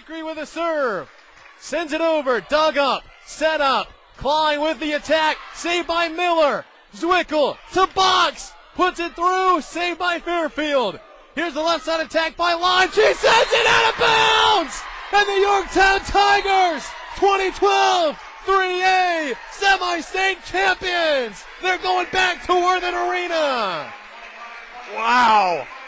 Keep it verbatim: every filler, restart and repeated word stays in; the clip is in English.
Bakery with a serve. Sends it over. Dug up. Set up. Klein with the attack. Saved by Miller. Zwickel to box. Puts it through. Saved by Fairfield. Here's the left side attack by Lyon. She sends it out of bounds. And the Yorktown Tigers, twenty twelve three A semi-state champions. They're going back to Worthen Arena. Wow.